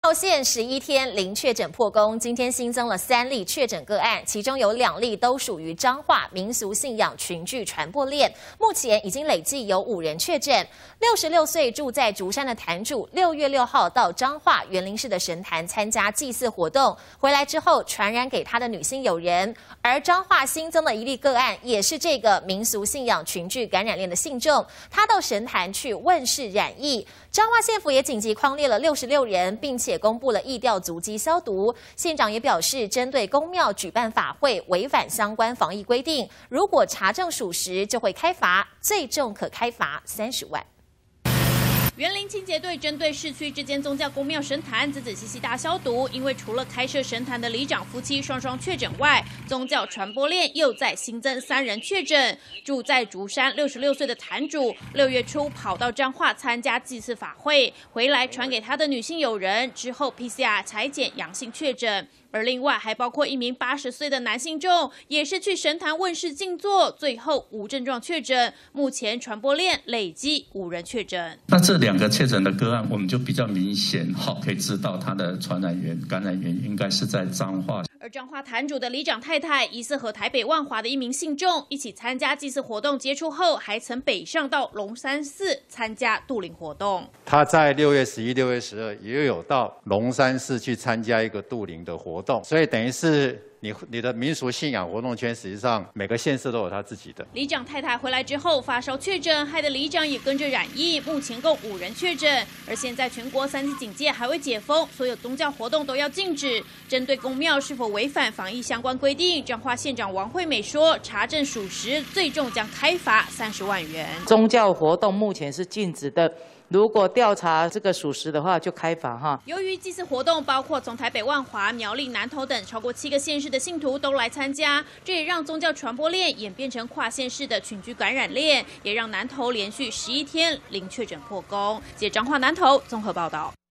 县11天零确诊破功，今天新增了3例确诊个案，其中有2例都属于彰化民俗信仰群聚传播链。目前已经累计有5人确诊。66岁住在竹山的坛主，6月6号到彰化园林市的神坛参加祭祀活动，回来之后传染给他的女性友人。而彰化新增的1例个案，也是这个民俗信仰群聚感染链的信众，他到神坛去问世染疫。彰化县府也紧急匡列了66人，并且公布了疫调足迹消毒。县长也表示，针对公庙举办法会违反相关防疫规定，如果查证属实，就会开罚，最重可开罚30万。 园林清洁队针对市区这间宗教公庙神坛仔细大消毒，因为除了开设神坛的里长夫妻双确诊外，宗教传播链又在新增3人确诊。住在竹山66岁的坛主，6月初跑到彰化参加祭祀法会，回来传给他的女性友人，之后 PCR 采检阳性确诊。而另外还包括1名80岁的男性众，也是去神坛问世静坐，最后无症状确诊。目前传播链累计5人确诊。 那这2个确诊的个案，我们就比较明显可以知道他的传染源、感染源应该是在彰化。 而彰化坛主的里长太太，疑似和台北万华的1名信众一起参加祭祀活动接触后，还曾北上到龙山寺参加渡灵活动。 他在6月11、6月12也有到龙山寺去参加一个渡灵的活动，所以等于是你的民俗信仰活动圈，实际上每个县市都有他自己的。 里长太太回来之后发烧确诊，害得里长也跟着染疫，目前共5人确诊。而现在全国3级警戒还未解封，所有宗教活动都要禁止。针对公庙是否违反防疫相关规定，彰化县长王惠美说，查证属实，最重将开罚30万元。 宗教活动目前是禁止的。如果调查这个属实的话，就开罚哈。 由于祭祀活动包括从台北万华、苗栗、南投等超过7个县市的信徒都来参加，这也让宗教传播链演变成跨县市的群聚感染链，也让南投连续11天零确诊破功。记者彰化南投综合报道。